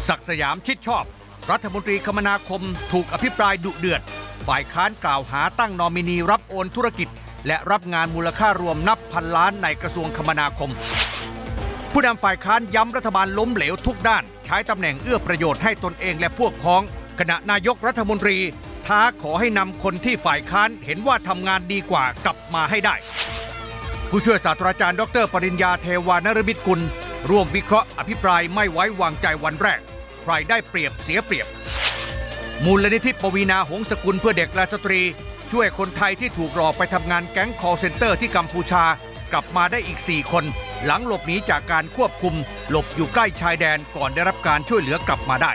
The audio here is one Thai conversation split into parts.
ศักดิ์สยามชิดชอบรัฐมนตรีคมนาคมถูกอภิปรายดุเดือดฝ่ายค้านกล่าวหาตั้งนอมินีรับโอนธุรกิจและรับงานมูลค่ารวมนับพันล้านในกระทรวงคมนาคมผู้นำฝ่ายค้านย้ำรัฐบาลล้มเหลวทุกด้านใช้ตำแหน่งเอื้อประโยชน์ให้ตนเองและพวกพ้องขณะนายกรัฐมนตรีท้าขอให้นำคนที่ฝ่ายค้านเห็นว่าทำงานดีกว่ากลับมาให้ได้ผู้ช่วยศาสตราจารย์ดร.ปริญญาเทวานฤมิตกุลร่วมวิเคราะห์อภิปรายไม่ไว้วางใจวันแรกใครได้เปรียบเสียเปรียบมูลนิธิปวีณาหงสกุลเพื่อเด็กและสตรีช่วยคนไทยที่ถูกหลอกไปทำงานแก๊ง call center ที่กัมพูชากลับมาได้อีก4คนหลังหลบหนีจากการควบคุมหลบอยู่ใกล้ชายแดนก่อนได้รับการช่วยเหลือกลับมาได้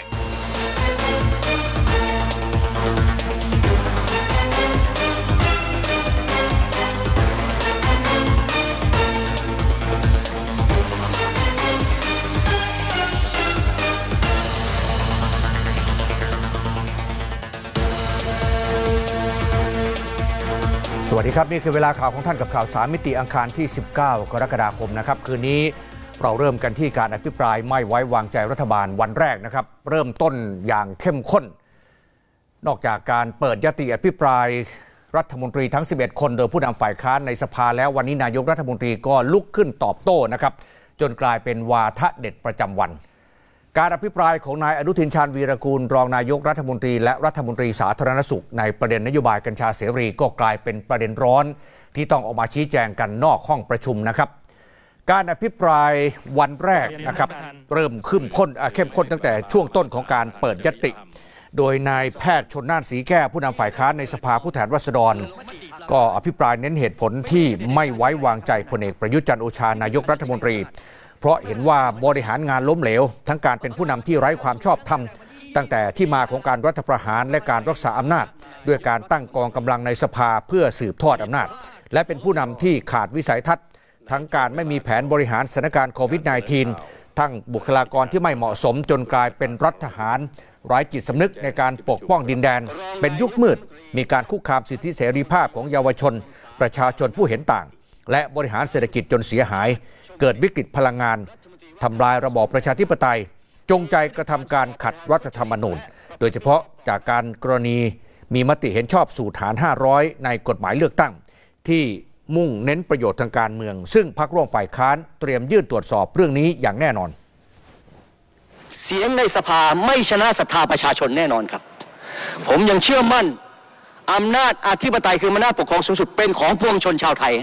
สวัสดีครับนี่คือเวลาข่าวของท่านกับข่าว3มิติอังคารที่19กรกฎาคมนะครับคืนนี้เราเริ่มกันที่การอภิปรายไม่ไว้วางใจรัฐบาลวันแรกนะครับเริ่มต้นอย่างเข้มข้นนอกจากการเปิดยติอภิปรายรัฐมนตรีทั้ง11คนโดยผู้นำฝ่ายค้านในสภาแล้ววันนี้นายกรัฐมนตรีก็ลุกขึ้นตอบโต้นะครับจนกลายเป็นวาทะเด็ดประจำวันการอภิปรายของนายอนุทินชาญวีรกูลรองนายกรัฐมนตรีและรัฐมนตรีสาธารณสุขในประเด็นนโยบายกัญชาเสรีก็กลายเป็นประเด็นร้อนที่ต้องออกมาชี้แจงกันนอกห้องประชุมนะครับการอภิปรายวันแรกนะครับเริ่มเข้มข้นตั้งแต่ช่วงต้นของการเปิดยติโดยนายแพทย์ชลน่านศรีแก้วผู้นำฝ่ายค้านในสภาผู้แทนราษฎรก็อภิปรายเน้นเหตุผลที่ไม่ไว้วางใจพลเอกประยุทธ์จันทร์โอชานายกรัฐมนตรีเพราะเห็นว่าบริหารงานล้มเหลวทั้งการเป็นผู้นำที่ไร้ความชอบธรรมตั้งแต่ที่มาของการรัฐประหารและการรักษาอำนาจด้วยการตั้งกองกำลังในสภาเพื่อสืบทอดอำนาจและเป็นผู้นำที่ขาดวิสัยทัศน์ทั้งการไม่มีแผนบริหารสถานการณ์โควิด -19 ทั้งบุคลากรที่ไม่เหมาะสมจนกลายเป็นรัฐทหารไร้จิตสำนึกในการปกป้องดินแดนเป็นยุคมืดมีการคุกคามสิทธิเสรีภาพของเยาวชนประชาชนผู้เห็นต่างและบริหารเศรษฐกิจจนเสียหายเกิดวิกฤตพลังงานทำลายระบอบประชาธิปไตยจงใจกระทำการขัดรัฐธรรมนูญโดยเฉพาะจากการกรณีมีมติเห็นชอบสูตรหาร500ในกฎหมายเลือกตั้งที่มุ่งเน้นประโยชน์ทางการเมืองซึ่งพรรคร่วมฝ่ายค้านเตรียมยื่นตรวจสอบเรื่องนี้อย่างแน่นอนเสียงในสภาไม่ชนะศรัทธาประชาชนแน่นอนครับผมยังเชื่อมั่นอำนาจอธิปไตยคืออำนาจปกครองสูงสุดเป็นของปวงชนชาวไทย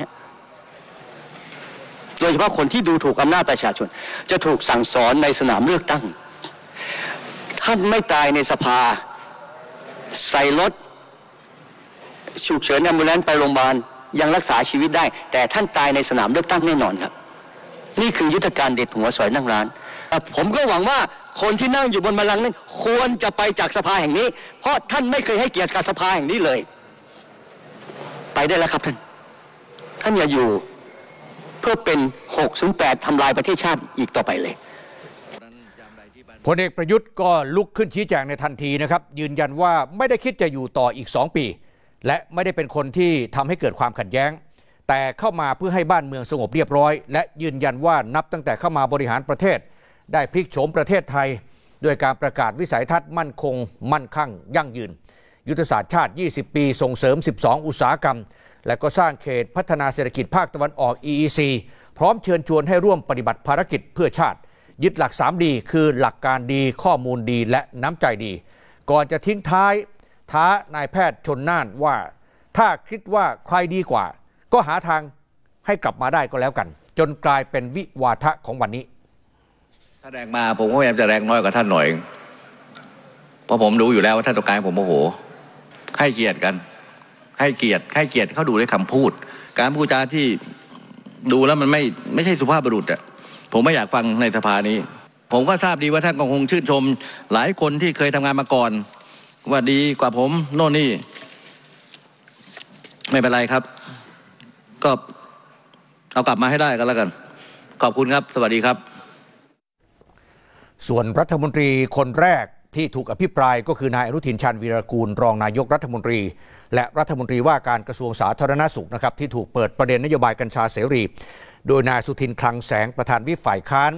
โดยเฉพาะคนที่ดูถูกอำนาจประชาชนจะถูกสั่งสอนในสนามเลือกตั้งท่านไม่ตายในสภาใส่รถฉุกเฉินแอมบูเลนซ์ไปโรงพยาบาลยังรักษาชีวิตได้แต่ท่านตายในสนามเลือกตั้งแน่นอนครับนี่คือยุทธการเด็ดหัวสอยนั่งร้านผมก็หวังว่าคนที่นั่งอยู่บนบัลลังก์นั้นควรจะไปจากสภาแห่งนี้เพราะท่านไม่เคยให้เกียรติกับสภาแห่งนี้เลยไปได้แล้วครับท่านอย่าอยู่เพื่อเป็น608ทำลายประเทศชาติอีกต่อไปเลยพลเอกประยุทธ์ก็ลุกขึ้นชี้แจงในทันทีนะครับยืนยันว่าไม่ได้คิดจะอยู่ต่ออีก2ปีและไม่ได้เป็นคนที่ทำให้เกิดความขัดแย้งแต่เข้ามาเพื่อให้บ้านเมืองสงบเรียบร้อยและยืนยันว่านับตั้งแต่เข้ามาบริหารประเทศได้พลิกโฉมประเทศไทยด้วยการประกาศวิสัยทัศน์มั่นคงมั่นคั่งยั่งยืนยุทธศาสตร์ชาติ20ปีส่งเสริม12อุตสาหกรรมและก็สร้างเขตพัฒนาเศรษฐกิจภาคตะวันออก EEC พร้อมเชิญชวนให้ร่วมปฏิบัติภารกิจเพื่อชาติยึดหลัก3ดีคือหลักการดีข้อมูลดีและน้ำใจดีก่อนจะทิ้งท้านายแพทย์ชลน่านว่าถ้าคิดว่าใครดีกว่าก็หาทางให้กลับมาได้ก็แล้วกันจนกลายเป็นวิวาทะของวันนี้ถ้าแรงมาผมก็พยายามจะแรงน้อยกว่าท่านหน่อยเพราะผมรู้อยู่แล้วว่าท่านต้องการผมโมโหให้เกียรติกันให้เกียรติเขาดูด้วยคำพูดการพูดจาที่ดูแล้วมันไม่ใช่สุภาพบุรุษอ่ะผมไม่อยากฟังในสภานี้ผมก็ทราบดีว่าท่านก็คงชื่นชมหลายคนที่เคยทำงานมาก่อนว่าดีกว่าผมโน่นนี่ไม่เป็นไรครับก็เอากลับมาให้ได้กันแล้วกันขอบคุณครับสวัสดีครับส่วนรัฐมนตรีคนแรกที่ถูกอภิปรายก็คือนายอนุทินชาญวีรกูลรองนายกรัฐมนตรีและรัฐมนตรีว่าการกระทรวงสาธารณสุขนะครับที่ถูกเปิดประเด็นนโยบายกัญชาเสรีโดยนายสุทินคลังแสงประธานวิปฝ่ายค้าน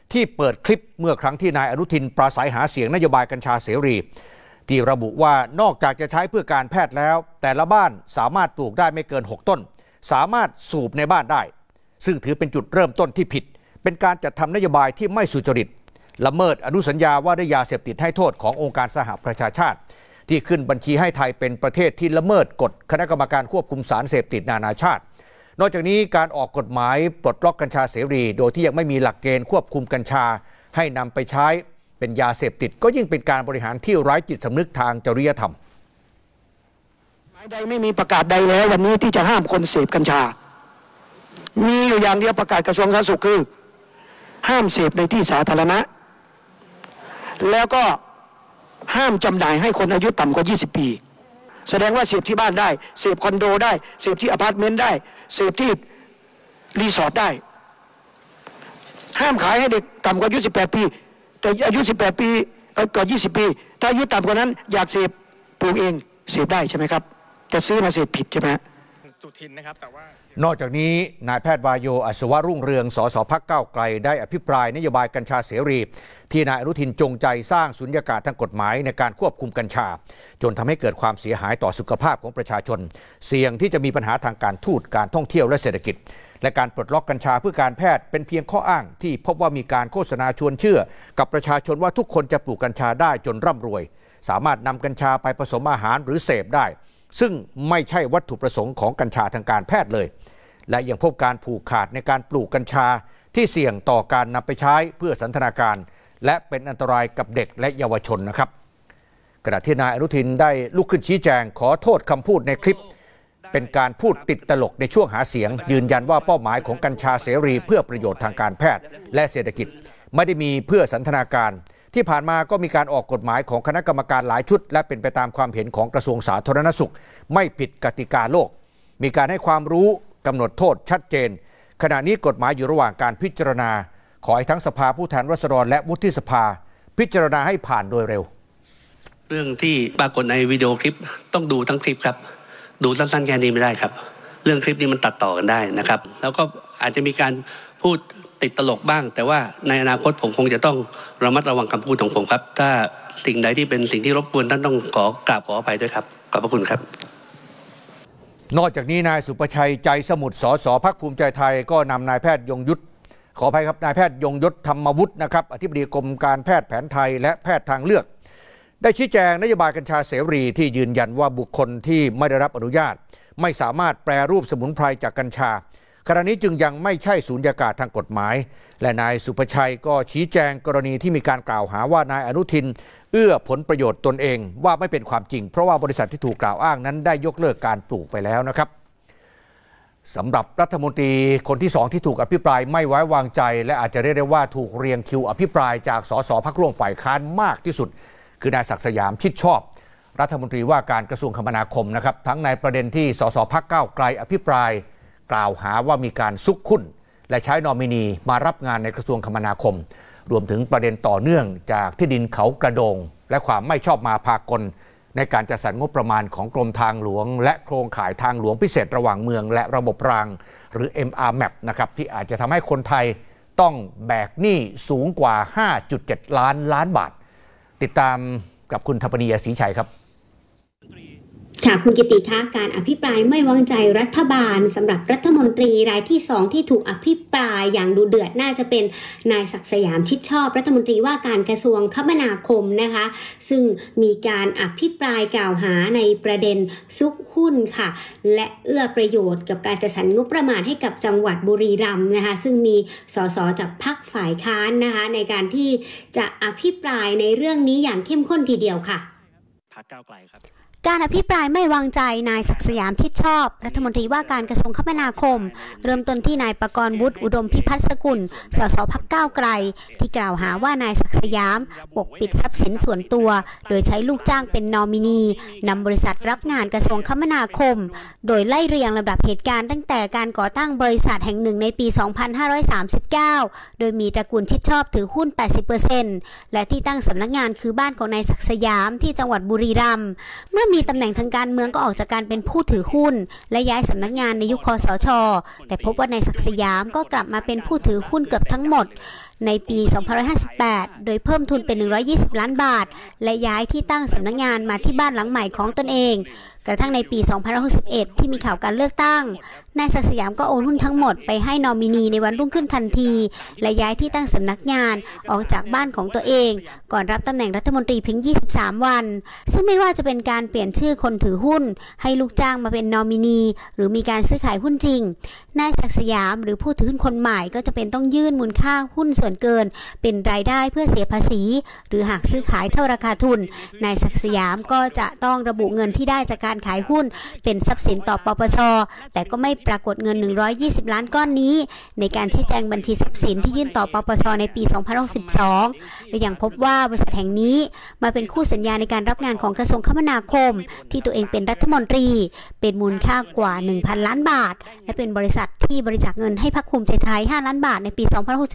ที่เปิดคลิปเมื่อครั้งที่นายอนุทินปราศัยหาเสียงนโยบายกัญชาเสรีที่ระบุว่านอกจากจะใช้เพื่อการแพทย์แล้วแต่ละบ้านสามารถปลูกได้ไม่เกิน6ต้นสามารถสูบในบ้านได้ซึ่งถือเป็นจุดเริ่มต้นที่ผิดเป็นการจัดทำนโยบายที่ไม่สุจริตละเมิดอนุสัญญาว่าด้วยยาเสพติดให้โทษขององค์การสหประชาชาติที่ขึ้นบัญชีให้ไทยเป็นประเทศที่ละเมิดกฎคณะกรรมการควบคุมสารเสพติดนานาชาตินอกจากนี้การออกกฎหมายปลดล็อกกัญชาเสรีโดยที่ยังไม่มีหลักเกณฑ์ควบคุมกัญชาให้นำไปใช้เป็นยาเสพติดก็ยิ่งเป็นการบริหารที่ไร้จิตสำนึกทางจริยธรรมใดไม่มีประกาศใดแล้ววันนี้ที่จะห้ามคนเสพกัญชามีอยู่อย่างเดียวประกาศกระทรวงสาธารณสุขคือห้ามเสพในที่สาธารณะแล้วก็ห้ามจำหน่ายให้คนอายุต่ำกว่า20ปีแสดงว่าเสพที่บ้านได้เสพคอนโดได้เสพที่อพาร์ตเมนต์ได้เสพที่รีสอร์ทได้ห้ามขายให้เด็กต่ำกว่าอายุ18ปีแต่อายุ18ปีก่อน20ปีถ้าอายุต่ำกว่านั้นอยากเสพปลูกเองเสพได้ใช่ไหมครับจะซื้อมาเสพผิดใช่ไหมสุทินนะครับแต่ว่านอกจากนี้นายแพทย์วายโยอัศวรุ่งเรืองสสพรรคก้าวไกลได้อภิปรายนโยบายกัญชาเสรีที่นายอนุทินจงใจสร้างสุญญากาศทางกฎหมายในการควบคุมกัญชาจนทำให้เกิดความเสียหายต่อสุขภาพของประชาชนเสี่ยงที่จะมีปัญหาทางการทูตการท่องเที่ยวและเศรษฐกิจและการปลดล็อกกัญชาเพื่อการแพทย์เป็นเพียงข้ออ้างที่พบว่ามีการโฆษณาชวนเชื่อกับประชาชนว่าทุกคนจะปลูกกัญชาได้จนร่ำรวยสามารถนำกัญชาไปผสมอาหารหรือเสพได้ซึ่งไม่ใช่วัตถุประสงค์ของกัญชาทางการแพทย์เลยและยังพบการผูกขาดในการปลูกกัญชาที่เสี่ยงต่อการนำไปใช้เพื่อสันทนาการและเป็นอันตรายกับเด็กและเยาวชนนะครับขณะที่นายอนุทินได้ลุกขึ้นชี้แจงขอโทษคำพูดในคลิปเป็นการพูดติดตลกในช่วงหาเสียงยืนยันว่าเป้าหมายของกัญชาเสรีเพื่อประโยชน์ทางการแพทย์และเศรษฐกิจไม่ได้มีเพื่อสันทนาการที่ผ่านมาก็มีการออกกฎหมายของคณะกรรมการหลายชุดและเป็นไปตามความเห็นของกระทรวงสาธารณสุขไม่ผิดกติกาโลกมีการให้ความรู้กำหนดโทษชัดเจนขณะนี้กฎหมายอยู่ระหว่างการพิจารณาขอให้ทั้งสภาผู้แทนราษฎรและวุฒิสภาพิจารณาให้ผ่านโดยเร็วเรื่องที่ปรากฏในวิดีโอคลิปต้องดูทั้งคลิปครับดูสั้นๆแค่นี้ไม่ได้ครับเรื่องคลิปนี้มันตัดต่อกันได้นะครับแล้วก็อาจจะมีการพูดติดตลกบ้างแต่ว่าในอนาคตผมคงจะต้องระมัดระวังคำพูดของผมครับถ้าสิ่งใดที่เป็นสิ่งที่รบกวนท่านต้องกราบขออภัยด้วยครับขอบพระคุณครับนอกจากนี้นายสุประชัยใจสมุทรสสพรรคภูมิใจไทยก็นำนายแพทย์ยงยุทธขออภัยครับนายแพทย์ยงยศธรรมวุฒินะครับอธิบดีกรมการแพทย์แผนไทยและแพทย์ทางเลือกได้ชี้แจงนโยบายกัญชาเสรีที่ยืนยันว่าบุคคลที่ไม่ได้รับอนุญาตไม่สามารถแปรรูปสมุนไพรจากกัญชาขณะนี้จึงยังไม่ใช่สุญญากาศทางกฎหมายและนายสุภชัยก็ชี้แจงกรณีที่มีการกล่าวหาว่านายอนุทินเอื้อผลประโยชน์ตนเองว่าไม่เป็นความจริงเพราะว่าบริษัทที่ถูกกล่าวอ้างนั้นได้ยกเลิกการปลูกไปแล้วนะครับสำหรับรัฐมนตรีคนที่2ที่ถูกอภิปรายไม่ไว้วางใจและอาจจะเรียกได้ว่าถูกเรียงคิวอภิปรายจากสสพรรคร่วมฝ่ายค้านมากที่สุดคือนายศักดิ์สยามชิดชอบรัฐมนตรีว่าการกระทรวงคมนาคมนะครับทั้งในประเด็นที่สสพรรคก้าวไกลอภิปรายกล่าวหาว่ามีการซุกคุ้นและใช้นอมินีมารับงานในกระทรวงคมนาคมรวมถึงประเด็นต่อเนื่องจากที่ดินเขากระโดงและความไม่ชอบมาพากลในการจัดสรรงบประมาณของกรมทางหลวงและโครงข่ายทางหลวงพิเศษระหว่างเมืองและระบบรางหรือ MRMAP นะครับที่อาจจะทำให้คนไทยต้องแบกหนี้สูงกว่า 5.7 ล้านบาทติดตามกับคุณธปนียศรีชัยครับค่ะคุณกิติคะการอภิปรายไม่วางใจรัฐบาลสำหรับรัฐมนตรีรายที่2ที่ถูกอภิปรายอย่างดุเดือดน่าจะเป็นนายศักดิ์สยามชิดชอบรัฐมนตรีว่าการกระทรวงคมนาคมนะคะซึ่งมีการอภิปรายกล่าวหาในประเด็นซุกหุ้นค่ะและเอื้อประโยชน์กับการจัดสรรงบประมาณให้กับจังหวัดบุรีรัมย์นะคะซึ่งมีสสจากพรรคฝ่ายค้านนะคะในการที่จะอภิปรายในเรื่องนี้อย่างเข้มข้นทีเดียวค่ะพรรคก้าวไกลครับการอภิปรายไม่วางใจนายศักดิ์สยามชิดชอบรัฐมนตรีว่าการกระทรวงคมนาคมเริ่มต้นที่นายประกรณ์วุฒิอุดมพิพัฒน์สกุลสสพรรคก้าวไกลที่กล่าวหาว่านายศักดิ์สยามปกปิดทรัพย์สินส่วนตัวโดยใช้ลูกจ้างเป็นนอมินีนำบริษัทรับงานกระทรวงคมนาคมโดยไล่เรียงลำดับเหตุการณ์ตั้งแต่การก่อตั้งบริษัทแห่งหนึ่งในปี 2539 โดยมีตระกูลชิดชอบถือหุ้น 80% และที่ตั้งสำนักงานคือบ้านของนายศักดิ์สยามที่จังหวัดบุรีรัมย์เมื่อมีตำแหน่งทางการเมืองก็ออกจากการเป็นผู้ถือหุ้นและย้ายสำนักงานในยุคคสช.แต่พบว่านายศักดิ์สยามก็กลับมาเป็นผู้ถือหุ้นเกือบทั้งหมดในปี 2558 โดยเพิ่มทุนเป็น 120 ล้านบาทและย้ายที่ตั้งสำนักงานมาที่บ้านหลังใหม่ของตนเองกระทั่งในปี 2561 ที่มีข่าวการเลือกตั้งนายศักดิ์สยามก็โอนหุ้นทั้งหมดไปให้นอมินีในวันรุ่งขึ้นทันทีและย้ายที่ตั้งสำนักงานออกจากบ้านของตัวเองก่อนรับตำแหน่งรัฐมนตรีเพียง 23 วันซึ่งไม่ว่าจะเป็นการเปลี่ยนชื่อคนถือหุ้นให้ลูกจ้างมาเป็นนอมินีหรือมีการซื้อขายหุ้นจริงนายศักดิ์สยามหรือผู้ถือหุ้นคนใหม่ก็จะเป็นต้องยื่นมูลค่าหุ้นส่วนเกินเป็นรายได้เพื่อเสียภาษีหรือหากซื้อขายเท่าราคาทุนนายศักดิ์สยามก็จะต้องระบุเงินที่ได้จากการขายหุ้นเป็นทรัพย์สินต่อปปช.แต่ก็ไม่ปรากฏเงิน120 ล้านก้อนนี้ในการชี้แจงบัญชีทรัพย์สินที่ยื่นต่อปปช.ในปี 2562และยังพบว่าบริษัทแห่งนี้มาเป็นคู่สัญญาในการรับงานของกระทรวงคมนาคมที่ตัวเองเป็นรัฐมนตรีเป็นมูลค่ากว่า 1,000 ล้านบาทและเป็นบริษัทที่บริจาคเงินให้พรรคภูมิใจไทย 5 ล้านบาทในปี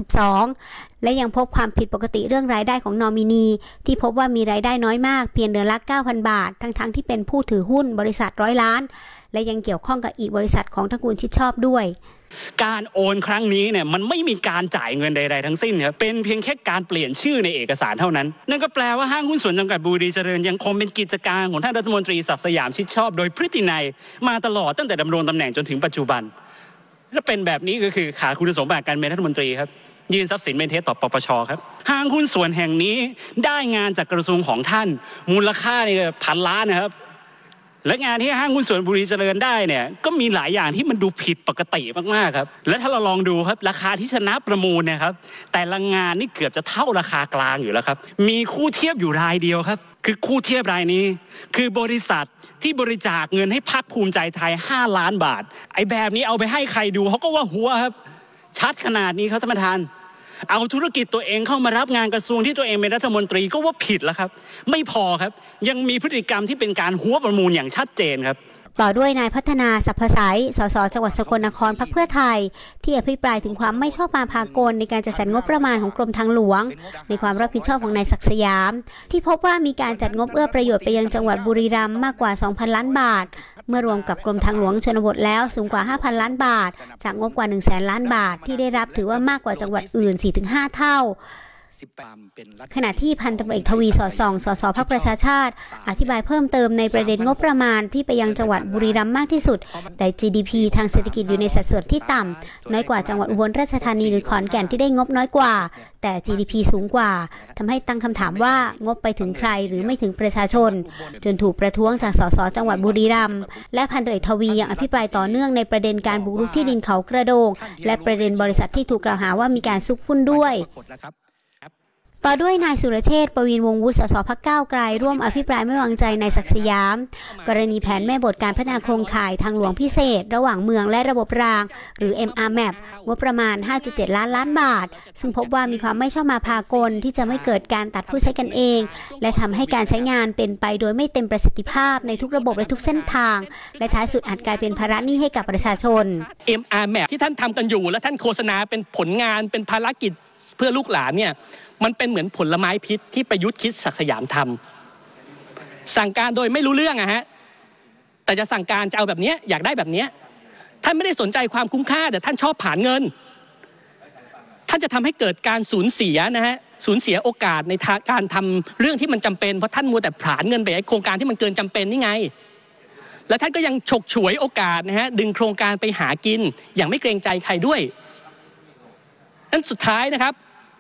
2562และยังพบความผิดปกติเรื่องรายได้ของนอมินีที่พบว่ามีรายได้น้อยมากเพียงเดือนละ 9,000 บาททั้งที่เป็นผู้ถือหุ้นบริษัท100 ล้านและยังเกี่ยวข้องกับอีกบริษัทของตระกูลชิดชอบด้วยการโอนครั้งนี้เนี่ยมันไม่มีการจ่ายเงินใดๆทั้งสิ้นครับเป็นเพียงแค่การเปลี่ยนชื่อในเอกสารเท่านั้นนั่นก็แปลว่าห้างหุ้นส่วนจำกัดบุรีเจริญยังคงเป็นกิจการของท่านรัฐมนตรีศักดิ์สยามชิดชอบโดยพฤตินัยมาตลอดตั้งแต่ดำรงตำแหน่งจนถึงปัจจุบันและเป็นแบบนี้ก็คือขาดคุณสมบัติการเป็นรัฐมนตรีครับยื่นทรัพย์สินเป็นเท็จต่อปปช.ครับห้างหุ้นส่วนแห่งนี้ได้งานจากกระทรวงของท่านมูลค่าเนี่ยพันล้านนะครับและงานที่ห้างหุ้นส่วนบุรีเจริญได้เนี่ยก็มีหลายอย่างที่มันดูผิดปกติมากๆครับและถ้าเราลองดูครับราคาที่ชนะประมูลเนี่ยครับแต่ละงานนี่เกือบจะเท่าราคากลางอยู่แล้วครับมีคู่เทียบอยู่รายเดียวครับคือคู่เทียบรายนี้คือบริษัทที่บริจาคเงินให้พรรคภูมิใจไทย5 ล้านบาทไอ้แบบนี้เอาไปให้ใครดูเขาก็ว่าหัวครับชัดขนาดนี้ครับท่านประธานเอาธุรกิจตัวเองเข้ามารับงานกระทรวงที่ตัวเองเป็นรัฐมนตรีก็ว่าผิดแล้วครับไม่พอครับยังมีพฤติกรรมที่เป็นการหัวประมูลอย่างชัดเจนครับต่อด้วยนายพัฒนาสรรพสายสสจังหวัดสกลนครพรรคเพื่อไทยที่อภิปรายถึงความไม่ชอบมาพากลในการจัดสรรงบประมาณของกรมทางหลวงในความรับผิดชอบของนายศักดิ์สยามที่พบว่ามีการจัดงบเอื้อประโยชน์ไปยังจังหวัดบุรีรัมย์มากกว่า 2,000 ล้านบาทเมื่อรวมกับกรมทางหลวงชนบทแล้วสูงกว่า 5,000 ล้านบาทจากงบกว่า 100,000 ล้านบาทที่ได้รับถือว่ามากกว่าจังหวัดอื่น 4-5 เท่าขณะที่พันตำรวจเอกทวีสอดส่องสสพรรคประชาชาติอธิบายเพิ่มเติมในประเด็นงบประมาณที่ไปยังจังหวัดบุรีรัมย์มากที่สุดแต่ GDP ทางเศรษฐกิจอยู่ในสัดส่วนที่ต่ำน้อยกว่าจังหวัดอุบลราชธานีหรือขอนแก่นที่ได้งบน้อยกว่าแต่ GDP สูงกว่าทำให้ตั้งคำถามว่างบไปถึงใครหรือไม่ถึงประชาชนจนถูกประท้วงจากสสจังหวัดบุรีรัมย์และพันตำรวจเอกทวียังอภิปรายต่อเนื่องในประเด็นการบุกรุกที่ดินเขากระโดงและประเด็นบริษัทที่ถูกกล่าวหาว่ามีการซุกหุ้นด้วยต่อด้วยนายสุรเชษฐ์ ประวิน วงศ์วุฒิ สสพรรคก้าวไกลร่วมอภิปรายไม่วางใจนายศักดิ์สยามกรณีแผนแม่บทการพัฒนาโครงข่ายทางหลวงพิเศษระหว่างเมืองและระบบรางหรือ MRMAP งบประมาณ 5.7 ล้านบาทซึ่งพบว่ามีความไม่ชอบมาพากลที่จะไม่เกิดการตัดผู้ใช้กันเองและทำให้การใช้งานเป็นไปโดยไม่เต็มประสิทธิภาพในทุกระบบและทุกเส้นทางและท้ายสุดอาจกลายเป็นภาระหนี้ให้กับประชาชน MRMAP ที่ท่านทำกันอยู่และท่านโฆษณาเป็นผลงานเป็นภารกิจเพื่อลูกหลานเนี่ยมันเป็นเหมือนผลไม้พิษที่ประยุทธ์คิดศักดิ์สยามทำสั่งการโดยไม่รู้เรื่องอะฮะแต่จะสั่งการจะเอาแบบนี้อยากได้แบบนี้ท่านไม่ได้สนใจความคุ้มค่าแต่ท่านชอบผลาญเงินท่านจะทำให้เกิดการสูญเสียนะฮะสูญเสียโอกาสในการทำเรื่องที่มันจำเป็นเพราะท่านมัวแต่ผลาญเงินไปไอ้โครงการที่มันเกินจำเป็นนี่ไงและท่านก็ยังฉกฉวยโอกาสนะฮะดึงโครงการไปหากินอย่างไม่เกรงใจใครด้วยนั้นสุดท้ายนะครับ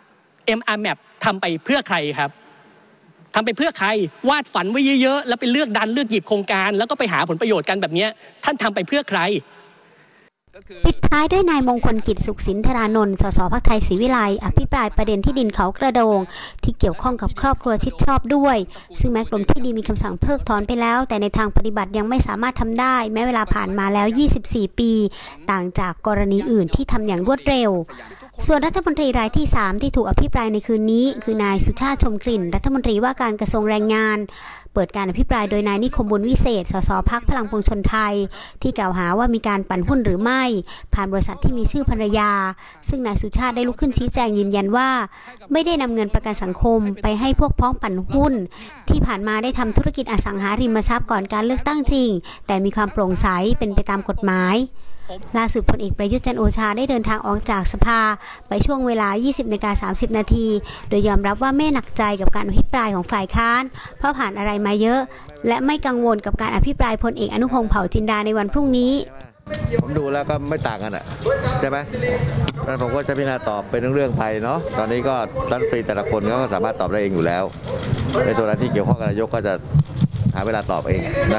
MRMAP ทำไปเพื่อใครครับทำไปเพื่อใครวาดฝันไว้เยอะๆแล้วไปเลือกดันเลือกหยิบโครงการแล้วก็ไปหาผลประโยชน์กันแบบนี้ท่านทำไปเพื่อใครปิดท้ายด้วยนายมงคลกิจสุขสินธารานนท์สสพรรคไทยศรีวิไลย์อภิปรายประเด็นที่ดินเขากระโดงที่เกี่ยวข้องกับครอบครัวชิดชอบด้วยซึ่งแม้กรมที่ดินมีคำสั่งเพิกถอนไปแล้วแต่ในทางปฏิบัติยังไม่สามารถทำได้แม้เวลาผ่านมาแล้ว24 ปีต่างจากกรณีอื่นที่ทำอย่างรวดเร็วส่วนรัฐมนตรีรายที่3ที่ถูกอภิปรายในคืนนี้คือนายสุชาติชมกลิ่นรัฐมนตรีว่าการกระทรวงแรงงานเปิดการอภิปรายโดยนายนิคมบุญวิเศษสสพรรคพลังปวงชนไทยที่กล่าวหาว่ามีการปั่นหุ้นหรือไม่ผ่านบริษัทที่มีชื่อภรรยาซึ่งนายสุชาติได้ลุกขึ้นชี้แจงยืนยันว่าไม่ได้นำเงินประกันสังคมไปให้พวกพ้องปั่นหุ้นที่ผ่านมาได้ทำธุรกิจอสังหาริมทรัพย์ก่อนการเลือกตั้งจริงแต่มีความโปร่งใสเป็นไปตามกฎหมายล่าสุดพลเอกประยุทธ์จันทร์โอชาได้เดินทางออกจากสภาไปช่วงเวลา 20:30 น.โดยยอมรับว่าไม่หนักใจกับการอภิปรายของฝ่ายค้านเพราะผ่านอะไรมาเยอะและไม่กังวลกับการอภิปรายพลเอกอนุพงษ์เผ่าจินดาในวันพรุ่งนี้ผมดูแล้วก็ไม่ต่างกันอ่ะใช่ไหมแล้วผมก็จะพิจารณาตอบเป็นเรื่องๆไปเนาะตอนนี้ก็รัฐมนตรีแต่ละคนก็สามารถตอบได้เองอยู่แล้วในตัวนั้นที่เกี่ยวข้องกับนายกก็จะหาเวลาตอบเองนะ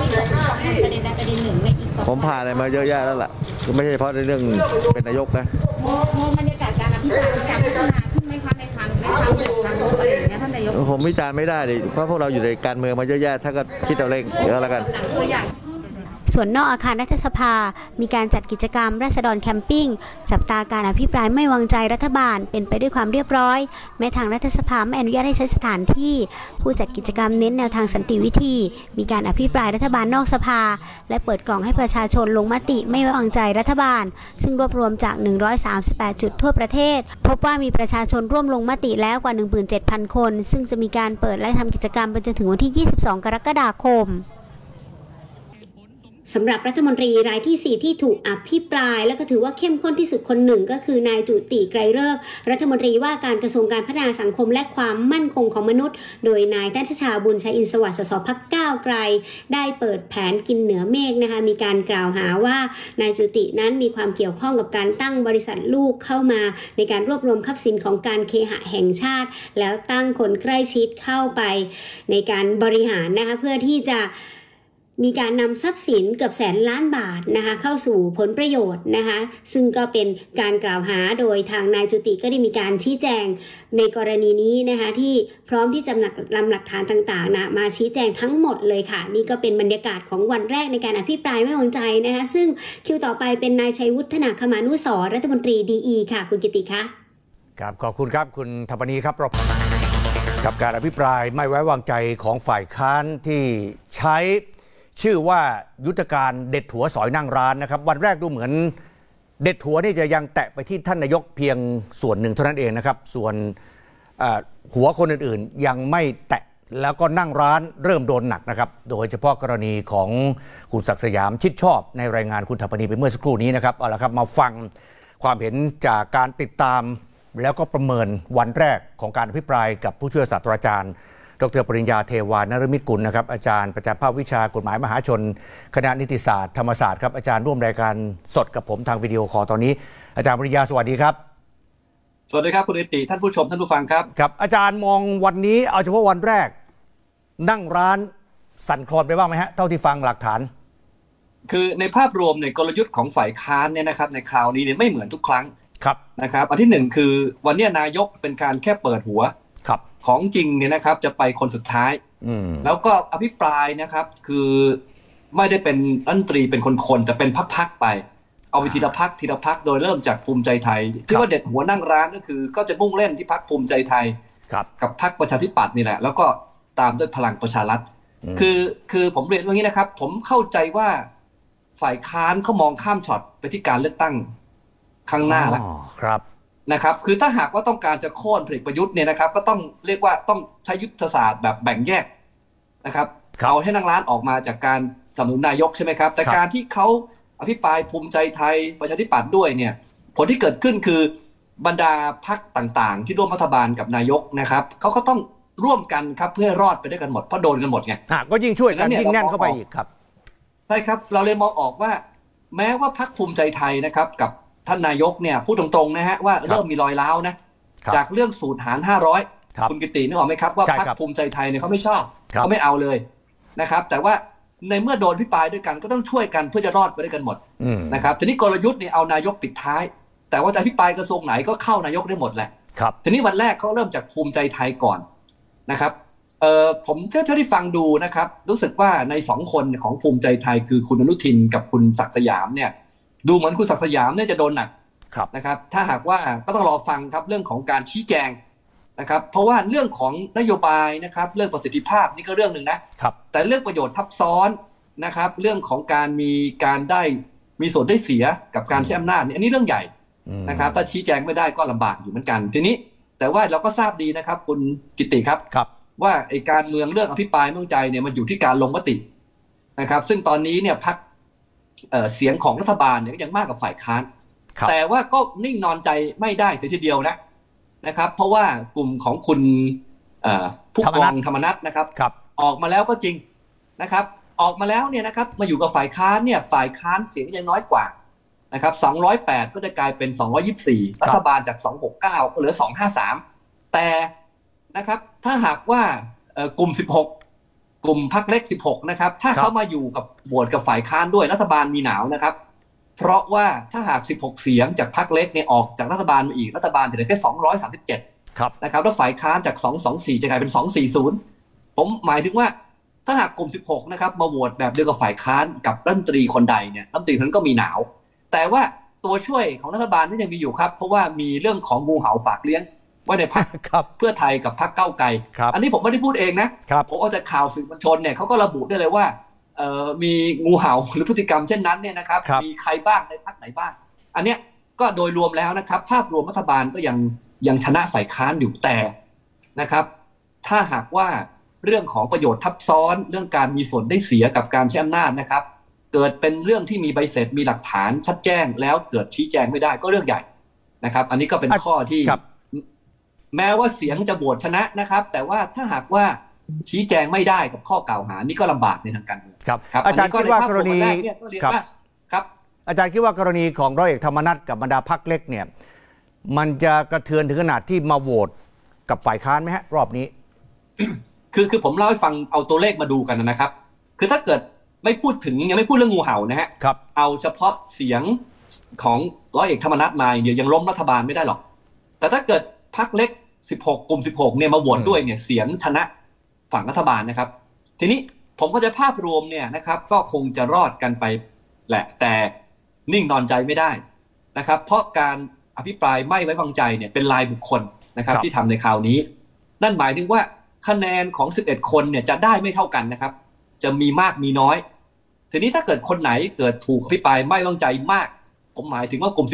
ผมผ่านอะไรมาเยอะแยะแล้วล่ะไม่ใช่เฉพาะในเรื่องเป็นนายกนะบรรยากาศการอภิปรายการพัฒนาขึ้นไหมคะในทางอะไรอย่างเงี้ยท่านนายกผมวิจารณ์ไม่ได้ดิเพราะพวกเราอยู่ในการเมืองมาเยอะแยะถ้าก็คิดเอาเองแล้วกันส่วนนอกอาคารรัฐสภามีการจัดกิจกรรมราษฎรแคมปิ้งจับตาการอภิปรายไม่วางใจรัฐบาลเป็นไปด้วยความเรียบร้อยแม้ทางรัฐสภาไม่อนุญาตให้ใช้สถานที่ผู้จัดกิจกรรมเน้นแนวทางสันติวิธีมีการอภิปรายรัฐบาลนอกสภาและเปิดกล่องให้ประชาชนลงมติไม่ไว้วางใจรัฐบาลซึ่งรวบรวมจาก138จุดทั่วประเทศพบว่ามีประชาชนร่วมลงมติแล้วกว่า 17,000 คนซึ่งจะมีการเปิดและทำกิจกรรมไปจนถึงวันที่22 กรกฎาคมสำหรับรัฐมนตรีรายที่4ที่ถูกอภิปรายและก็ถือว่าเข้มข้นที่สุดคนหนึ่งก็คือนายจุติไกรฤกษ์รัฐมนตรีว่าการกระทรวงการพัฒนาสังคมและความมั่นคงของมนุษย์โดยนายนัทชาบุญชัยอินทร์สวัสดิ์สสพรรคก้าวไกลได้เปิดแผนกินเหนือเมฆนะคะมีการกล่าวหาว่านายจุตินั้นมีความเกี่ยวข้องกับการตั้งบริษัทลูกเข้ามาในการรวบรวมทรัพย์สินของการเคหะแห่งชาติแล้วตั้งคนใกล้ชิดเข้าไปในการบริหารนะคะเพื่อที่จะมีการนำทรัพย์สินเกือบแสนล้านบาทนะคะเข้าสู่ผลประโยชน์นะคะซึ่งก็เป็นการกล่าวหาโดยทางนายจุติก็ได้มีการชี้แจงในกรณีนี้นะคะที่พร้อมที่จะนำหลักฐานต่างๆนะมาชี้แจงทั้งหมดเลยค่ะนี่ก็เป็นบรรยากาศของวันแรกในการอภิปรายไม่ไว้วางใจนะคะซึ่งคิวต่อไปเป็นนายชัยวุฒนาคมานุสรณ์รัฐมนตรีดีค่ะคุณกิติคะครับขอบคุณครับคุณธปนีครับกับการอภิปรายไม่ไว้วางใจของฝ่ายค้านที่ใช้ชื่อว่ายุทธการเด็ดหัวสอยนั่งร้านนะครับวันแรกดูเหมือนเด็ดหัวนี่จะยังแตะไปที่ท่านนายกเพียงส่วนหนึ่งเท่านั้นเองนะครับส่วนหัวคนอื่นๆยังไม่แตะแล้วก็นั่งร้านเริ่มโดนหนักนะครับโดยเฉพาะกรณีของคุณศักดิ์สยามชิดชอบในรายงานคุณธปนีไปเมื่อสักครู่นี้นะครับเอาละครับมาฟังความเห็นจากการติดตามแล้วก็ประเมินวันแรกของการอภิปรายกับผู้ช่วยศาสตราจารย์ดร.ปริญญาเทวานฤมิตกุลนะครับอาจารย์ประจำภาควิชากฎหมายมหาชนคณะนิติศาสตร์ธรรมศาสตร์ครับอาจารย์ร่วมรายการสดกับผมทางวิดีโอคอลตอนนี้อาจารย์ปริญญาสวัสดีครับสวัสดีครับคุณนิติท่านผู้ชมท่านผู้ฟังครับครับอาจารย์มองวันนี้เอาเฉพาะวันแรกนั่งร้านสั่นคลอนไปบ้างไหมฮะเท่าที่ฟังหลักฐานคือในภาพรวมในกลยุทธ์ของฝ่ายค้านเนี่ยนะครับในคราวนี้เนี่ยไม่เหมือนทุกครั้งครับนะครับอันที่หนึ่งคือวันนี้นายกเป็นการแค่เปิดหัวครับของจริงเนี่ยนะครับจะไปคนสุดท้ายแล้วก็อภิปรายนะครับคือไม่ได้เป็นรัฐมนตรีเป็นคนๆแต่เป็นพักๆไปเอาไปทีละพักโดยเริ่มจากภูมิใจไทยที่ว่าเด็ดหัวนั่งร้านก็คือก็จะมุ่งเล่นที่พรรคภูมิใจไทยกับพรรคประชาธิปัตย์นี่แหละแล้วก็ตามด้วยพลังประชารัฐคือผมเรียนว่างี้นะครับผมเข้าใจว่าฝ่ายค้านเขามองข้ามช็อตไปที่การเลือกตั้งข้างหน้าแล้วครับนะครับคือถ้าหากว่าต้องการจะโค่นพลเอกประยุทธ์เนี่ยนะครับก็ต้องเรียกว่าต้องใช้ยุทธศาสตร์แบบแบ่งแยกนะครับเอาให้นั่งร้านออกมาจากการสนับสนุนนายกใช่ไหมครับแต่การที่เขาอภิปรายภูมิใจไทยประชาธิปัตย์ด้วยเนี่ยผลที่เกิดขึ้นคือบรรดาพรรคต่างๆที่ร่วมรัฐบาลกับนายกนะครับเขาก็ต้องร่วมกันครับเพื่อรอดไปด้วยกันหมดเพราะโดนกันหมดไงก็ยิ่งช่วยกันยิ่งแน่นเข้าไปอีกครับใช่ครับเราเลยมองออกว่าแม้ว่าพรรคภูมิใจไทยนะครับกับท่านนายกเนี่ยพูดตรงๆนะฮะว่าเริ่มมีรอยร้าวนะจากเรื่องสูตรหาร500คุณกิตินึกออกไหมครับว่าพรรคภูมิใจไทยเนี่ยเขาไม่ชอบเขาไม่เอาเลยนะครับแต่ว่าในเมื่อโดนพิปรายด้วยกันก็ต้องช่วยกันเพื่อจะรอดไปด้วยกันหมดนะครับทีนี้กลยุทธ์เนี่ยเอานายกปิดท้ายแต่ว่าจะพิปรายกระทรวงไหนก็เข้านายกได้หมดแหละทีนี้วันแรกเขาเริ่มจากภูมิใจไทยก่อนนะครับผมเท่าที่ฟังดูนะครับรู้สึกว่าใน2คนของภูมิใจไทยคือคุณอนุทินกับคุณศักดิ์สยามเนี่ยดูเหมือนคุณศักดิ์สยามเนี่ยจะโดนหนักนะครับถ้าหากว่าก็ต้องรอฟังครับเรื่องของการชี้แจงนะครับเพราะว่าเรื่องของนโยบายนะครับเรื่องประสิทธิภาพนี่ก็เรื่องหนึ่งนะแต่เรื่องประโยชน์ทับซ้อนนะครับเรื่องของการมีส่วนได้เสียกับการใช้อำนาจอันนี้เรื่องใหญ่นะครับถ้าชี้แจงไม่ได้ก็ลำบากอยู่เหมือนกันทีนี้แต่ว่าเราก็ทราบดีนะครับคุณกิติครับว่าไอ้การเมืองเรื่องอภิปรายไม่ไว้วางใจเนี่ยมันอยู่ที่การลงมตินะครับซึ่งตอนนี้เนี่ยพรรคเสียงของรัฐบาลเนี่ยยังมากกว่าฝ่ายค้านแต่ว่าก็นิ่งนอนใจไม่ได้เสียทีเดียวนะครับเพราะว่ากลุ่มของคุณผู้กองธรรมนัสนะครับออกมาแล้วก็จริงนะครับออกมาแล้วเนี่ยนะครับมาอยู่กับฝ่ายค้านเนี่ยฝ่ายค้านเสียงยังน้อยกว่านะครับ208ก็จะกลายเป็น224รัฐบาลจาก269ก็เหลือ253แต่นะครับถ้าหากว่ากลุ่ม16กลุ่มพรรคเล็ก16นะครับถ้าเขามาอยู่กับโหวตกับฝ่ายค้านด้วยรัฐบาลมีหนาวนะครับเพราะว่าถ้าหาก16เสียงจากพรรคเล็กเนี่ยออกจากรัฐบาลมาอีกรัฐบาลจะเหลือแค่237นะครับแล้วฝ่ายค้านจาก224จะกลายเป็น240ผมหมายถึงว่าถ้าหากกลุ่ม16นะครับมาโหวตแบบเดียวกับฝ่ายค้านกับรัฐมนตรีคนใดเนี่ยรัฐมนตรีคนนั้นก็มีหนาวแต่ว่าตัวช่วยของรัฐบาลนี่ยังมีอยู่ครับเพราะว่ามีเรื่องของงูเห่าฝากเลี้ยงไว้ในพรรคเพื่อไทยกับพรรคก้าวไกลอันนี้ผมไม่ได้พูดเองนะผมเอาจากข่าวสื่อมวลชนเนี่ยเขาก็ระบุได้เลยว่ามีงูเห่าหรือพฤติกรรมเช่นนั้นเนี่ยนะครับมีใครบ้างในพรรคไหนบ้างอันเนี้ยก็โดยรวมแล้วนะครับภาพรวมรัฐบาลก็ยังชนะฝ่ายค้านอยู่แต่นะครับถ้าหากว่าเรื่องของประโยชน์ทับซ้อนเรื่องการมีส่วนได้เสียกับการใช้อำนาจนะครับเกิดเป็นเรื่องที่มีใบเสร็จมีหลักฐานชัดแจ้งแล้วเกิดชี้แจงไม่ได้ก็เรื่องใหญ่นะครับอันนี้ก็เป็นข้อที่แม้ว่าเสียงจะโหวตชนะนะครับแต่ว่าถ้าหากว่าชี้แจงไม่ได้กับข้อกล่าวหานี่ก็ลำบากในทางการเมืองครับอาจารย์คิดว่ากรณีครับอาจารย์คิดว่ากรณีของร้อยเอกธรรมนัสกับบรรดาพรรคเล็กเนี่ยมันจะกระเทือนถึงขนาดที่มาโหวตกับฝ่ายค้านไหมฮะรอบนี้คือผมเล่าให้ฟังเอาตัวเลขมาดูกันนะครับคือถ้าเกิดไม่พูดถึงยังไม่พูดเรื่องงูเห่านะฮะเอาเฉพาะเสียงของร้อยเอกธรรมนัสมาเดี๋ยวยังล้มรัฐบาลไม่ได้หรอกแต่ถ้าเกิดพรรคเล็ก16กลุ่ม16เนี่ยมาโหวตด้วยเนี่ยเสียงชนะฝั่งรัฐบาลนะครับทีนี้ผมก็จะภาพรวมเนี่ยนะครับก็คงจะรอดกันไปแหละแต่นิ่งนอนใจไม่ได้นะครับเพราะการอภิปรายไม่ไว้วางใจเนี่ยเป็นรายบุคคลนะครับที่ทำในคราวนี้นั่นหมายถึงว่าคะแนนของ11คนเนี่ยจะได้ไม่เท่ากันนะครับจะมีมากมีน้อยทีนี้ถ้าเกิดคนไหนเกิดถูกอภิปรายไม่ไว้วางใจมากผมหมายถึงว่ากลุ่ม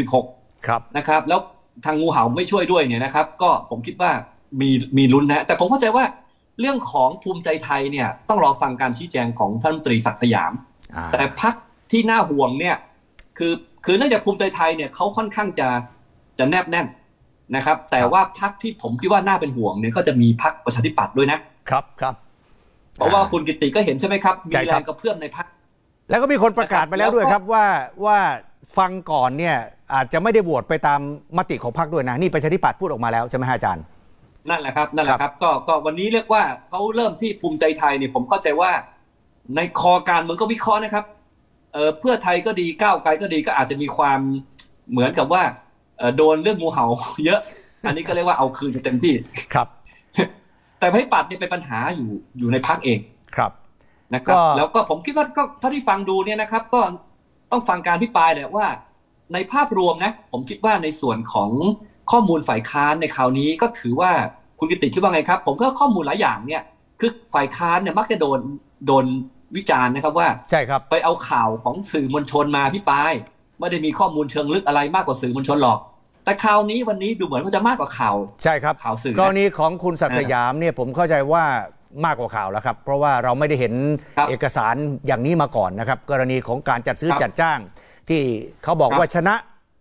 16นะครับแล้วทางงูเห่าไม่ช่วยด้วยเนี่ยนะครับก็ผมคิดว่ามีลุ้นนะแต่ผมเข้าใจว่าเรื่องของภูมิใจไทยเนี่ยต้องรอฟังการชี้แจงของท่านรัฐมนตรีศักดิ์สยามแต่พรรคที่น่าห่วงเนี่ยคือเนื่องจากภูมิใจไทยเนี่ยเขาค่อนข้างจะแนบแน่นนะครับแต่ว่าพรรคที่ผมคิดว่าน่าเป็นห่วงเนี่ยก็จะมีพรรคประชาธิปัตย์ด้วยนะครับเพราะว่าคุณกิติก็เห็นใช่ไหมครับมีแรงกระเพื่อมในพรรคแล้วก็มีคนประกาศไปแล้วด้วยครับว่าฟังก่อนเนี่ยอาจจะไม่ได้โหวตไปตามมติของพรรคด้วยนะนี่ประชาธิปัตย์พูดออกมาแล้วใช่ไหมอาจารย์นั่นแหละครับก็วันนี้เรียกว่าเขาเริ่มที่ภูมิใจไทยเนี่ยผมเข้าใจว่าในคอการเมืองก็วิเคราะห์นะครับเพื่อไทยก็ดีก้าวไกลก็ดีก็อาจจะมีความเหมือนกับว่าโดนเรื่องงูเห่าเยอะอันนี้ก็เรียกว่าเอาคืนเต็มที่ครับแต่ประชาธิปัตย์เนี่ยเป็นปัญหาอยู่ในพรรคเองครับนะครับแล้วก็ผมคิดว่าก็ถ้าที่ฟังดูเนี่ยนะครับก็ต้องฟังการอภิปรายแหละว่าในภาพรวมนะผมคิดว่าในส่วนของข้อมูลฝ่ายค้านในคราวนี้ก็ถือว่าคุณกิติคิดว่าไงครับผมก็ข้อมูลหลายอย่างเนี่ยคือฝ่ายค้านเนี่ยมักจะโดนวิจารณ์นะครับว่าใช่ครับไปเอาข่าวของสื่อมวลชนมาอภิปรายไม่ได้มีข้อมูลเชิงลึกอะไรมากกว่าสื่อมวลชนหรอกแต่คราวนี้วันนี้ดูเหมือนว่าจะมากกว่าข่าวใช่ครับข่าวสื่อกรณีของคุณศักดิ์สยามเนี่ยผมเข้าใจว่ามากกว่าข่าวแล้วครับเพราะว่าเราไม่ได้เห็นเอกสารอย่างนี้มาก่อนนะครับกรณีของการจัดซื้อจัดจ้างที่เขาบอกว่าชนะ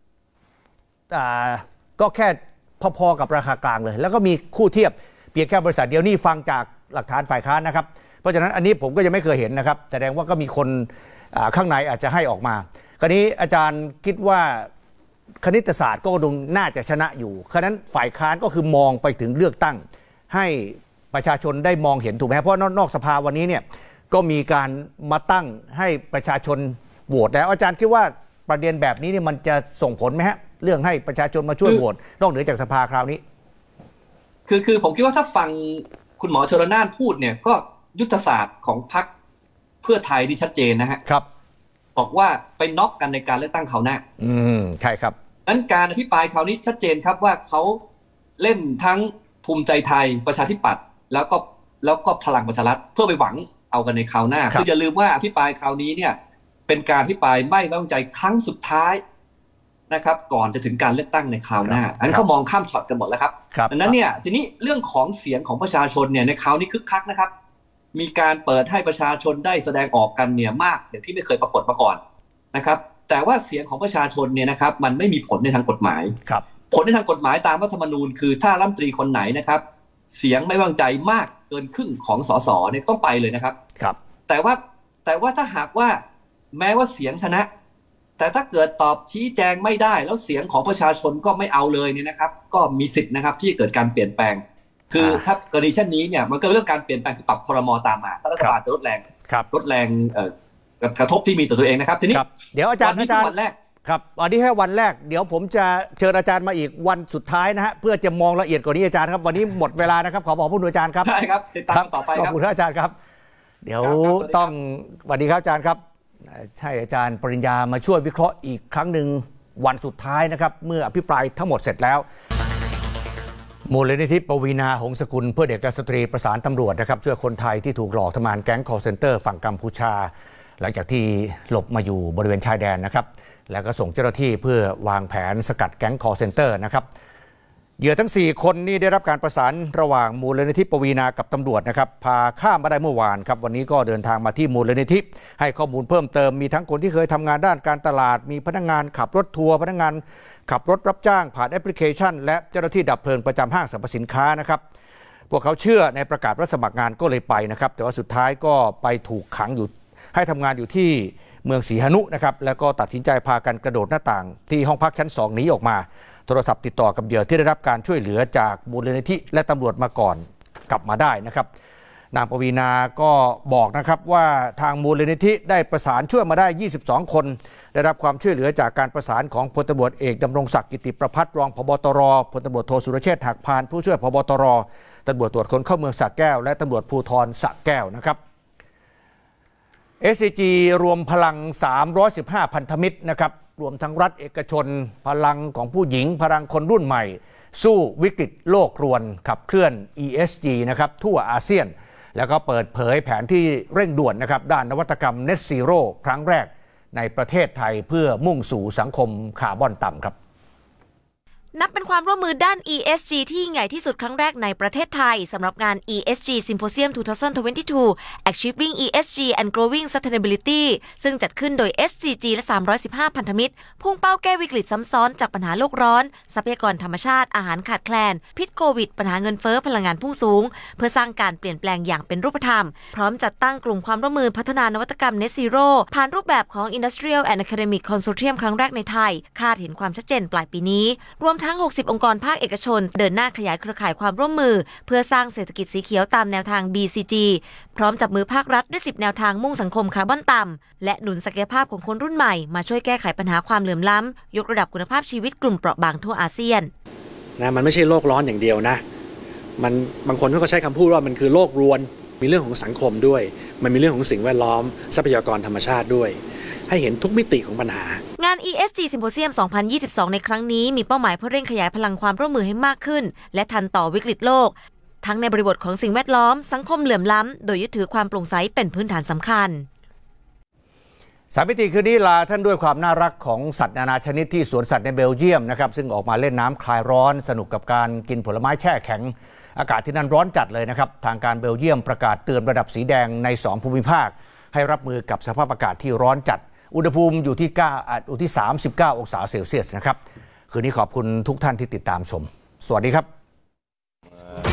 ก็แค่พอๆกับราคากลางเลยแล้วก็มีคู่เทียบเพียงแค่บริษัทเดียวนี่ฟังจากหลักฐานฝ่ายค้านนะครับเพราะฉะนั้นอันนี้ผมก็ยังไม่เคยเห็นนะครับแสดงว่าก็มีคนข้างในอาจจะให้ออกมาคราวนี้อาจารย์คิดว่าคณิตศาสตร์ก็ดูน่าจะชนะอยู่ฉะนั้นฝ่ายค้านก็คือมองไปถึงเลือกตั้งให้ประชาชนได้มองเห็นถูกไหมเพราะนอกสภาวันนี้เนี่ยก็มีการมาตั้งให้ประชาชนโหวตแล้วอาจารย์คิดว่าประเด็นแบบนี้เนี่ยมันจะส่งผลไหมฮะเรื่องให้ประชาชนมาช่วยโหวตนอกเหนือจากสภาคราวนี้คือผมคิดว่าถ้าฟังคุณหมอชลน่านพูดเนี่ยก็ยุทธศาสตร์ของพรรคเพื่อไทยที่ชัดเจนนะฮะครับบอกว่าไปน็อกกันในการเลือกตั้งคราวหน้าใช่ครับนั้นการอภิปรายคราวนี้ชัดเจนครับว่าเขาเล่นทั้งภูมิใจไทยประชาธิปัตย์แล้วก็พลังประชารัฐเพื่อไปหวังเอากันในคราวหน้าคืออย่าลืมว่าอภิปรายคราวนี้เนี่ยเป็นการอภิปรายไม่ไว้วางใจครั้งสุดท้ายนะครับก่อนจะถึงการเลือกตั้งในคราวหน้าอันนี้เขามองข้ามช็อตกันหมดแล้วครับดังนั้นเนี่ยทีนี้เรื่องของเสียงของประชาชนเนี่ยในคราวนี้คึกคักนะครับมีการเปิดให้ประชาชนได้แสดงออกกันเนี่ยมากอย่างที่ไม่เคยปรากฏมาก่อนนะครับแต่ว่าเสียงของประชาชนเนี่ยนะครับมันไม่มีผลในทางกฎหมายผลในทางกฎหมายตามรัฐธรรมนูญคือถ้ารัฐมนตรีคนไหนนะครับเสียงไม่ไว้วางใจมากเกินครึ่งของสสเนี่ยต้องไปเลยนะครับแต่ว่าถ้าหากว่าแม้ว่าเสียงชนะแต่ถ้าเกิดตอบชี้แจงไม่ได้แล้วเสียงของประชาชนก็ไม่เอาเลยเนี่ยนะครับก็มีสิทธิ์นะครับที่จะเกิดการเปลี่ยนแปลงคือถ้ากรณีเช่นนี้เนี่ยมันก็เรื่องการเปลี่ยนแปลงคือปรับครม.ตามมาถ้ารัฐบาลจะลดแรงกระทบที่มีต่อตัวเองนะครับทีนี้เดี๋ยวอาจารย์วันแรกครับวันนี้แค่วันแรกเดี๋ยวผมจะเชิญอาจารย์มาอีกวันสุดท้ายนะฮะเพื่อจะมองละเอียดกว่านี้อาจารย์ครับวันนี้หมดเวลานะครับขอบอกผู้ดูอาจารย์ครับใช่ครับติดตามต่อไปครับขอบคุณอาจารย์ครับเดี๋ยวต้องสวัสดีครับอาจารย์ครับใช่อาจารย์ปริญญามาช่วยวิเคราะห์อีกครั้งหนึ่งวันสุดท้ายนะครับเมื่ออภิปรายทั้งหมดเสร็จแล้วมูลนิธิปวีณาหงสกุลเพื่อเด็กและสตรีประสานตำรวจนะครับช่วยคนไทยที่ถูกหลอกทำงานแก๊ง call center ฝั่งกัมพูชาหลังจากที่หลบมาอยู่บริเวณชายแดนนะครับแล้วก็ส่งเจ้าหน้าที่เพื่อวางแผนสกัดแก๊ง call center นะครับเหยื่อทั้ง4คนนี้ได้รับการประสานระหว่างมูลนิธิปวีณากับตำรวจนะครับพาข้ามมาได้เมื่อวานครับวันนี้ก็เดินทางมาที่มูลนิธิให้ข้อมูลเพิ่มเติมมีทั้งคนที่เคยทำงานด้านการตลาดมีพนักงานขับรถทัวร์พนักงานขับรถรับจ้างผ่านแอปพลิเคชันและเจ้าหน้าที่ดับเพลิงประจำห้างสรรพสินค้านะครับพวกเขาเชื่อในประกาศรับสมัครงานก็เลยไปนะครับแต่ว่าสุดท้ายก็ไปถูกขังอยู่ให้ทำงานอยู่ที่เมืองศรีหนุนะครับแล้วก็ตัดสินใจพากันกระโดดหน้าต่างที่ห้องพักชั้น2หนีออกมาโทรศัพท์ติดต่อกับเหยื่อที่ได้รับการช่วยเหลือจากมูลนิธิและตำรวจมาก่อนกลับมาได้นะครับนางปวีณาก็บอกนะครับว่าทางมูลนิธิได้ประสานช่วยมาได้22คนได้รับความช่วยเหลือจากการประสานของพลตำรวจเอกดำรงศักดิ์กิติประภัสรองผบ.ตร.พลตำรวจโทสุรเชษฐ์หักพานผู้ช่วยผบ.ตร.ตำรวจตรวจคนเข้าเมืองสระแก้วและตำรวจภูธรสระแก้วนะครับ SCG รวมพลัง315พันธมิตรนะครับรวมทั้งรัฐเอกชนพลังของผู้หญิงพลังคนรุ่นใหม่สู้วิกฤตโลกรวนขับเคลื่อน ESG นะครับทั่วอาเซียนแล้วก็เปิดเผยแผนที่เร่งด่วนนะครับด้านนวัตกรรม Net Zero ครั้งแรกในประเทศไทยเพื่อมุ่งสู่สังคมคาร์บอนต่ำครับนับเป็นความร่วมมือด้าน ESG ที่ยิ่งใหญ่ที่สุดครั้งแรกในประเทศไทยสำหรับงาน ESG Symposium 2022 Achieving ESG and Growing Sustainability ซึ่งจัดขึ้นโดย SCG และ315พันธมิตรพุ่งเป้าแก้วิกฤตซ้ำซ้อนจากปัญหาโลกร้อนทรัพยากรธรรมชาติอาหารขาดแคลนพิษโควิดปัญหาเงินเฟ้อพลังงานพุ่งสูงเพื่อสร้างการเปลี่ยนแปลงอย่างเป็นรูปธรรมพร้อมจัดตั้งกลุ่มความร่วมมือพัฒนานวัตกรรม Net Zero ผ่านรูปแบบของ Industrial and Academic Consortium ครั้งแรกในไทยคาดเห็นความชัดเจนปลายปีนี้รวมทั้ง60องค์กรภาคเอกชนเดินหน้าขยายเครือข่ายความร่วมมือเพื่อสร้างเศรษฐกิจสีเขียวตามแนวทาง BCG พร้อมจับมือภาครัฐด้วย10แนวทางมุ่งสังคมคาร์บอนต่ำและหนุนศักยภาพของคนรุ่นใหม่มาช่วยแก้ไขปัญหาความเหลื่อมล้ำยกระดับคุณภาพชีวิตกลุ่มเปราะบางทั่วอาเซียนมันไม่ใช่โลกร้อนอย่างเดียวนะมันบางคนก็ใช้คำพูดว่ามันคือโลกรวนมีเรื่องของสังคมด้วยมันมีเรื่องของสิ่งแวดล้อมทรัพยากรธรรมชาติด้วยให้เห็นทุกมิติของปัญหางาน ESG Symposium 2022 ในครั้งนี้มีเป้าหมายเพื่อเร่งขยายพลังความร่วมมือให้มากขึ้นและทันต่อวิกฤตโลกทั้งในบริบทของสิ่งแวดล้อมสังคมเหลื่อมล้ำโดยยึดถือความโปร่งใสเป็นพื้นฐานสำคัญ 3 มิติคืนนี้ลาท่านด้วยความน่ารักของสัตว์นานาชนิดที่สวนสัตว์ในเบลเยียมนะครับซึ่งออกมาเล่นน้ำคลายร้อนสนุกกับการกินผลไม้แช่แข็งอากาศที่นั่นร้อนจัดเลยนะครับทางการเบลเยียมประกาศเตือนระดับสีแดงใน2ภูมิภาคให้รับมือกับสภาพอากาศที่ร้อนจัดอุณหภูมิอยู่ที่39องศาเซลเซียสนะครับคืนนี้ขอบคุณทุกท่านที่ติดตามชมสวัสดีครับ